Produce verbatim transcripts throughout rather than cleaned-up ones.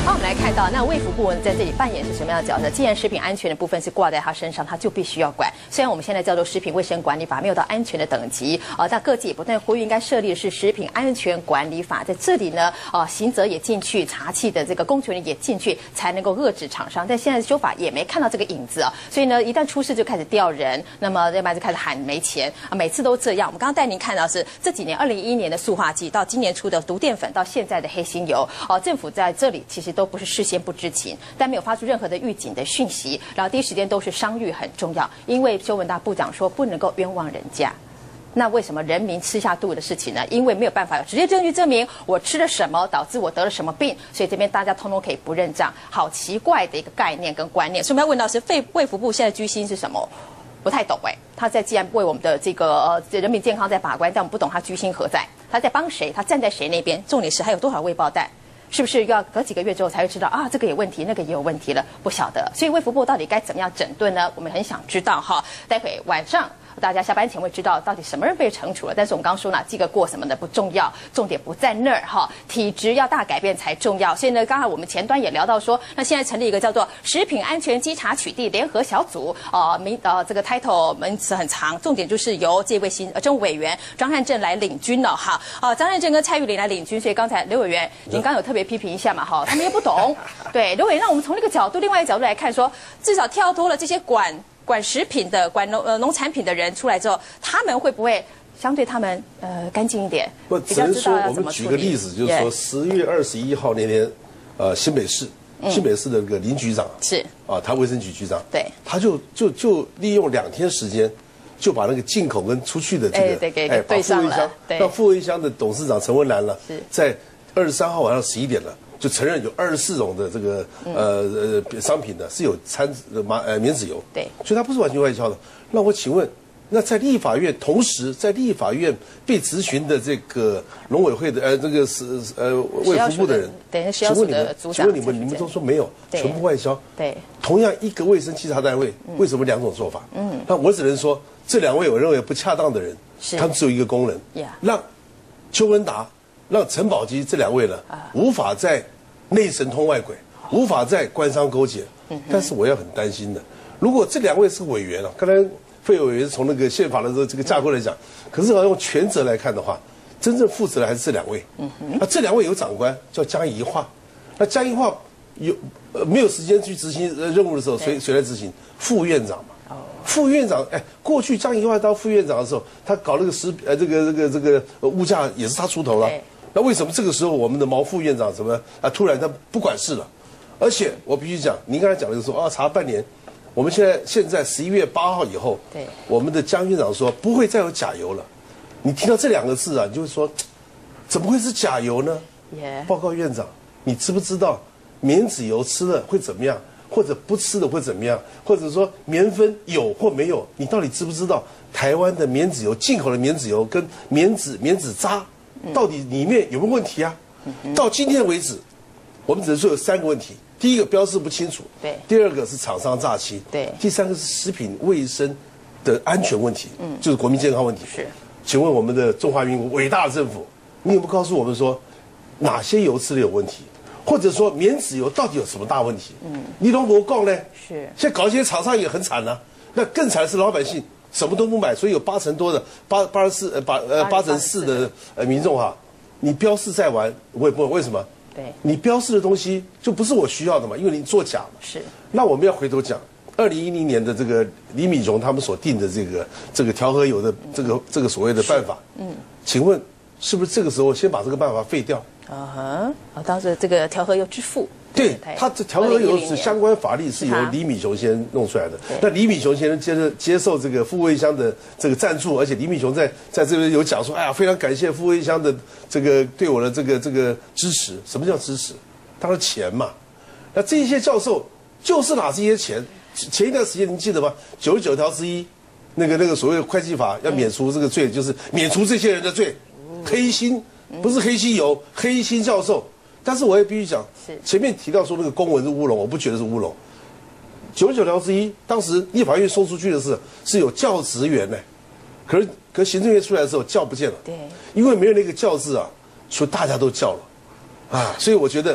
好，我们来看到，那卫福部在这里扮演是什么样的角色？既然食品安全的部分是挂在他身上，他就必须要管。虽然我们现在叫做食品卫生管理法，没有到安全的等级啊，但各界也不断呼吁应该设立的是食品安全管理法，在这里呢，啊，刑责也进去，查缉的这个公权力也进去，才能够遏制厂商。但现在的修法也没看到这个影子啊，所以呢，一旦出事就开始调人，那么要不然就开始喊没钱啊，每次都这样。我们刚刚带您看到是这几年，二零一一年的塑化剂到今年出的毒淀粉，到现在的黑心油，哦，政府在这里其实都不是事先不知情，但没有发出任何的预警的讯息，然后第一时间都是商誉很重要，因为邱文大部长说不能够冤枉人家。那为什么人民吃下肚的事情呢？因为没有办法有直接证据证明我吃了什么导致我得了什么病，所以这边大家通通可以不认账，好奇怪的一个概念跟观念。所以我们要问到是卫卫福部现在居心是什么？不太懂哎、欸，他在既然为我们的这个呃人民健康在把关，但我们不懂他居心何在，他在帮谁？他站在谁那边？重点是还有多少未爆弹？是不是要隔几个月之后才会知道啊？这个有问题，那个也有问题了，不晓得。所以卫福部到底该怎么样整顿呢？我们很想知道哈。待会晚上大家下班前会知道到底什么人被惩处了。但是我们刚刚说呢，记个过什么的不重要，重点不在那儿哈。体质要大改变才重要。所以呢，刚才我们前端也聊到说，那现在成立一个叫做食品安全稽查取缔联合小组，呃，名呃这个 title 名词很长，重点就是由这位新呃政务委员张汉正来领军了哈。啊、呃，张汉正跟蔡玉玲来领军，所以刚才刘委员您刚有特别批评一下嘛哈，他们也不懂。对，刘委员，那我们从那个角度，另外一个角度来看说，至少跳脱了这些管。管食品的、管农呃农产品的人出来之后，他们会不会相对他们呃干净一点？ 不，只能说我们举个例子，就是说十月二十一号那天，呃，新北市新北市的那个林局长是啊，他卫生局局长， 对， 他就就就利用两天时间，就把那个进口跟出去的这个哎对上了， 让富卫香的董事长陈文兰了，在二十三号晚上十一点了。就承认有二十四种的这个呃呃商品呢是有掺麻呃棉籽油， 对， 所以它不是完全外销的。那我请问，那在立法院同时在立法院被质询的这个农委会的呃这个是呃卫福部的人，请问你们，请问你们你们都说没有，全部外销。 对， 同样一个卫生稽查单位，为什么两种做法？嗯，那我只能说这两位我认为不恰当的人，他们只有一个功能，让邱文达。让陈宝基这两位呢，无法在内神通外鬼，无法在官商勾结。但是我要很担心的，如果这两位是委员了，刚才费委员从那个宪法的这个这个架构来讲，可是要用权责来看的话，真正负责的还是这两位。那这两位有长官叫江宜桦，那江宜桦有呃没有时间去执行任务的时候，谁谁来执行？副院长嘛。副院长，哎，过去江宜桦当副院长的时候，他搞那个食呃这个这个这个物价也是他出头了。那为什么这个时候我们的毛副院长什么啊突然他不管事了？而且我必须讲，您刚才讲的说啊查半年，我们现在现在十一月八号以后，对，我们的江院长说不会再有假油了。你听到这两个字啊，你就会说怎么会是假油呢？ Yeah. 报告院长，你知不知道棉籽油吃了会怎么样，或者不吃的会怎么样，或者说棉酚有或没有？你到底知不知道台湾的棉籽油、进口的棉籽油跟棉籽棉籽渣？到底里面有没有问题啊？嗯、到今天为止，我们只能说有三个问题：第一个标示不清楚，对；第二个是厂商诈欺，对；第三个是食品卫生的安全问题，嗯，就是国民健康问题。是，请问我们的中华民国伟大的政府，你有没有告诉我们说哪些油吃的有问题，或者说棉籽油到底有什么大问题？嗯，你都没讲呢？是，现在搞一些厂商也很惨啊，那更惨的是老百姓。什么都不买，所以有八成多的八八十四呃八呃八成四的呃民众哈，你标示再完我也不为什么？对，你标示的东西就不是我需要的嘛，因为你作假嘛。是。那我们要回头讲，二零一零年的这个李敏雄他们所定的这个这个调和油的这个这个所谓的办法，嗯，请问是不是这个时候先把这个办法废掉？啊哈， 啊，当时这个调和油之父。 对，他这调和油是相关法律是由李敏雄先生弄出来的。那李敏雄先生接着接受这个傅卫香的这个赞助，而且李敏雄在在这边有讲说，哎呀，非常感谢傅卫香的这个对我的这个这个支持。什么叫支持？当然钱嘛。那这些教授就是拿这些钱。前一段时间您记得吗？九十九条之一，那个那个所谓的会计法要免除这个罪，就是免除这些人的罪。黑心不是黑心油，黑心教授。但是我也必须讲，前面提到说那个公文是乌龙，我不觉得是乌龙。九十九条之一，当时立法院送出去的是是有教职员呢，可是可是行政院出来的时候教不见了，对，因为没有那个教字啊，所以大家都叫了，啊，所以我觉得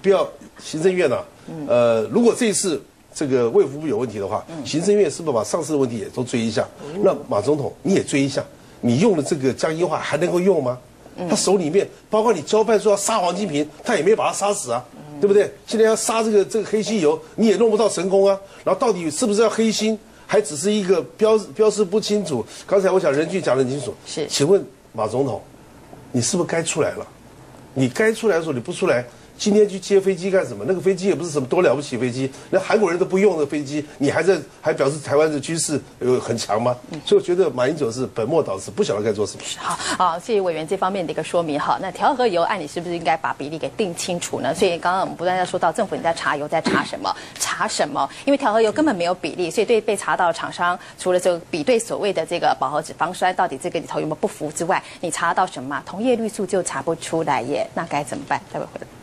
不要行政院啊，呃，如果这一次这个卫福部有问题的话，行政院是不是把上次的问题也都追一下？那马总统你也追一下，你用的这个江宜桦还能够用吗？他手里面包括你交办说要杀王金平，他也没把他杀死啊，对不对？现在要杀这个这个黑心油，你也弄不到成功啊。然后到底是不是要黑心，还只是一个标标示不清楚。刚才我想任俊讲得很清楚， 是， 请问马总统，你是不是该出来了？你该出来的时候你不出来。今天去接飞机干什么？那个飞机也不是什么多了不起飞机，那韩国人都不用的飞机，你还在还表示台湾的军事有很强吗？所以我觉得马英九是本末倒置，不晓得该做什么。 好，好，谢谢委员这方面的一个说明。好，那调和油案你是不是应该把比例给定清楚呢？所以刚刚我们不断在说到政府你在查油，在查什么？查什么？因为调和油根本没有比例，所以对被查到的厂商，除了这个比对所谓的这个饱和脂肪酸到底这个里头有没有不符之外，你查到什么？同业绿素就查不出来耶，那该怎么办？待会回来。